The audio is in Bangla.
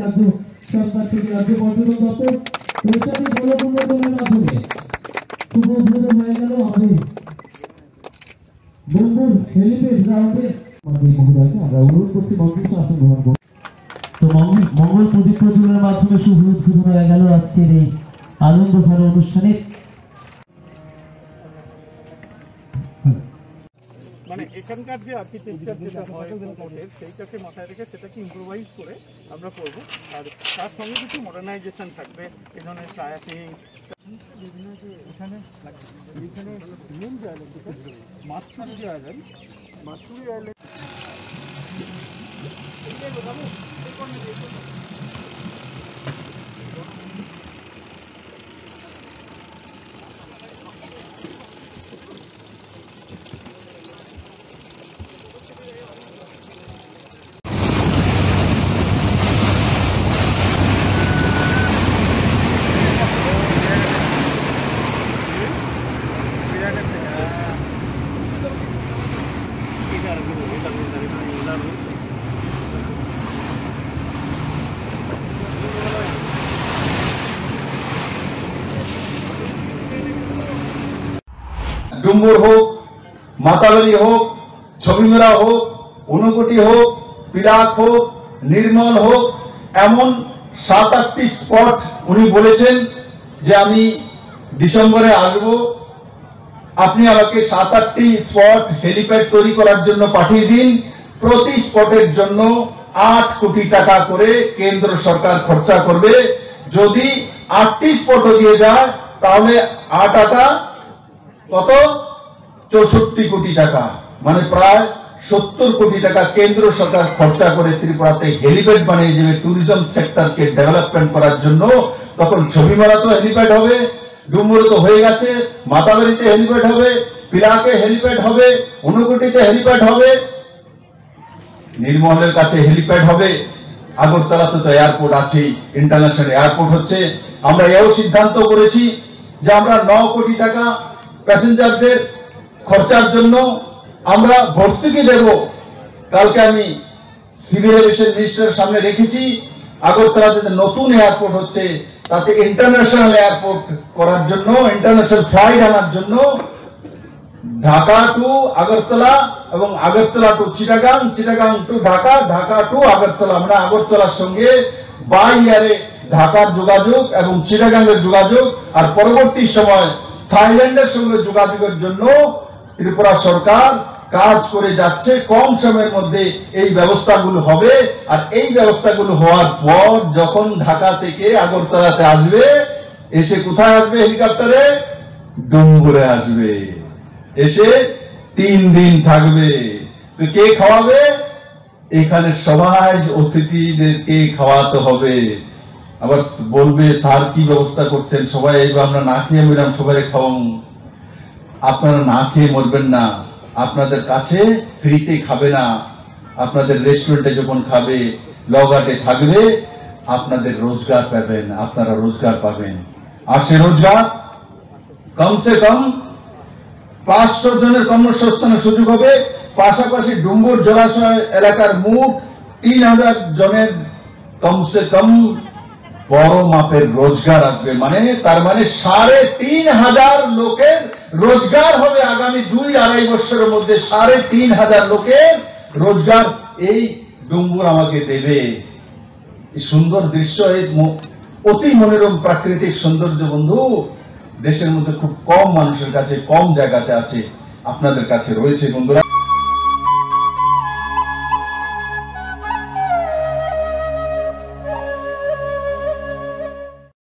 রাজ্য সরকার থেকে রাজ্য পর্যটন দপ্তর প্রচারী গোলক উন্নয়নের মাধ্যমে শুভ উদ্বোধন হয়ে গেল আমাদের বন্ধুর হেলিপ্যাড গ্রাউন্ডে। মহোদয়কে আমরা অনুরোধ করছি মঞ্চে আসন গ্রহণ করুন। তো মঙ্গল প্রদীপ প্রজ্বলনের মাধ্যমে শুভ উদ্বোধন হয়ে গেল আজকের এই আনন্দ ঘর অনুষ্ঠানে। মানে এখানকার যে আর্কিটেকচার যেটা হয় সেইটাকে মাথায় রেখে সেটাকে ইম্প্রোভাইজ করে আমরা করব, আর তার সঙ্গে কিছু মডার্নাইজেশন থাকবে, এই ধরনের কায়াকিং, বিভিন্ন যে এখানে মেন যে আইল্যান্ড মাছুরি যে আইল্যান্ড, মাছুরি আইল্যান্ড ডুম্বুর হোক, মাতাবাড়ি হোক, ছবিমেরা হোক, ঊনকোটি হোক, পিরাক হোক, নির্মল হোক, এমন 7-8টি স্পট উনি বলেছেন যে আমি ডিসেম্বরে আসব, আপনি আমাকে 7-8টি স্পট হেলিপ্যাড তৈরি করার জন্য পাঠিয়ে দিন। প্রতি স্পটের জন্য 8 কোটি টাকা করে কেন্দ্র সরকার খরচা করবে। যদি 8টি স্পটও দিয়ে যায় তাহলে 8 কত 64 কোটি টাকা, মানে প্রায় 70 কোটি টাকা কেন্দ্র সরকার খরচা করে ত্রিপুরাতে হেলিপ্যাড বানিয়ে যাবে ট্যুরিজম সেক্টরকে ডেভেলপমেন্ট করার জন্য। তখন ছবিমারা তো হেলিপ্যাড হবে, ডুম্বুরে তো হয়ে গেছে, মাতাবাড়িতে হেলিপ্যাড হবে, পিরাকে হেলিপ্যাড হবে, ঊনকোটিতে হেলিপ্যাড হবে, নির্মলের কাছে হেলিপ্যাড হবে, আগরতলাতে তো এয়ারপোর্ট আছে, ইন্টারন্যাশনাল এয়ারপোর্ট হচ্ছে। আমরা এও সিদ্ধান্ত করেছি যে আমরা 9 কোটি টাকা প্যাসেঞ্জারদের খরচার জন্য আমরা ভর্তুকি দেব। কালকে আমি সিভিল এভিয়েশন মিনিস্টারের সামনে রেখেছি, আগরতলাতে নতুন এয়ারপোর্ট হচ্ছে, তাতে ইন্টারন্যাশনাল এয়ারপোর্ট করার জন্য, ইন্টারন্যাশনাল ফ্লাইট আনার জন্য ঢাকা টু আগরতলা এবং Agartala to Chittagong, Chittagong to Dhaka, Dhaka to Agartala, মানে আগরতলার সঙ্গে বাই এয়ারে ঢাকার যোগাযোগ এবং চিটাগাংয়ের যোগাযোগ, আর পরবর্তী সময় থাইল্যান্ডের সঙ্গে যোগাযোগের জন্য ত্রিপুরা সরকার কাজ করে যাচ্ছে। কম সময়ের মধ্যে এই ব্যবস্থাগুলো হবে, আর এই ব্যবস্থাগুলো হওয়ার পর যখন ঢাকা থেকে আগরতলাতে আসবে, এসে কোথায় আসবে হেলিকপ্টারে? ডুম্বুরে আসবে, এসে 3 দিন থাকবে। তো কে খাওয়াবে? এখানে সবাই অতিথিদেরকে খাওয়াতে হবে। আবার বলবে স্যার কি ব্যবস্থা করছেন, সবাই এইবার আমরা না খেয়ে মরলাম, সবাই খাওয়াম। আপনারা না খেয়ে মরবেন না, আপনাদের কাছে ফ্রিতে খাবে না, আপনাদের রেস্টুরেন্টে যখন খাবে, লগাটে থাকবে, আপনাদের রোজগার পাবেন, আপনারা রোজগার পাবেন। আর সে রোজগার কমসে কম 500 জনের কর্মসংস্থানের সুযোগ হবে। পাশাপাশি ডুম্বুর জলাশয় এলাকার মোট 3000 জনের কমসে কম বড় মাপের রোজগার আসবে। মানে তার মানে 3500 লোকের রোজগার হবে আগামী 2-2.5 বছরের মধ্যে। 3500 লোকের রোজগার এই ডুম্বুর আমাকে দেবে। এই সুন্দর দৃশ্য, এই অতি মনোরম প্রাকৃতিক সৌন্দর্য বন্ধু দেশের মধ্যে খুব কম মানুষের কাছে, কম জায়গাতে আছে, আপনাদের কাছে রয়েছে বন্ধুরা।